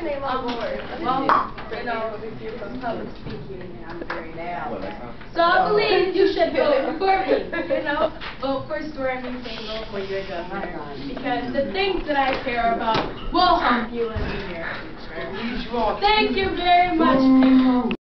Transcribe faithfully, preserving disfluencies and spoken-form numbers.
name on the board. Well, you know, public speaking, I'm very loud. So I believe you should vote for me, you know? Vote for Stormy Daniels for your governor. Because the things that I care about will help you in the near future. Thank you very much, people.